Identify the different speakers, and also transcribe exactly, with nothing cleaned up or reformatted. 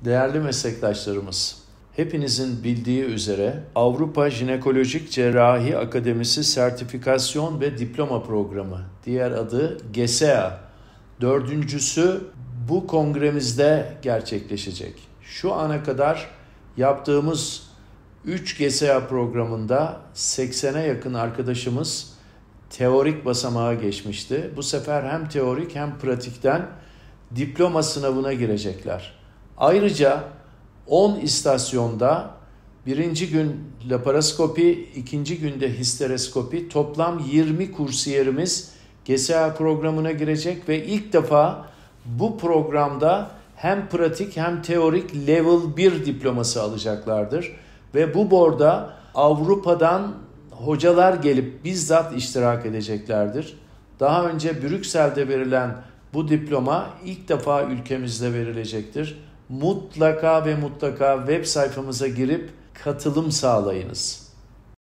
Speaker 1: Değerli meslektaşlarımız, hepinizin bildiği üzere Avrupa Jinekolojik Cerrahi Akademisi Sertifikasyon ve Diploma Programı, diğer adı GESEA, dördüncüsü bu kongremizde gerçekleşecek. Şu ana kadar yaptığımız üç GESEA programında seksene yakın arkadaşımız teorik basamağa geçmişti. Bu sefer hem teorik hem pratikten diploma sınavına girecekler. Ayrıca on istasyonda birinci gün laparoskopi, ikinci günde histeroskopi, toplam yirmi kursiyerimiz GESEA programına girecek ve ilk defa bu programda hem pratik hem teorik level bir diploması alacaklardır. Ve bu board'a Avrupa'dan hocalar gelip bizzat iştirak edeceklerdir. Daha önce Brüksel'de verilen bu diploma ilk defa ülkemizde verilecektir. Mutlaka ve mutlaka web sayfamıza girip katılım sağlayınız.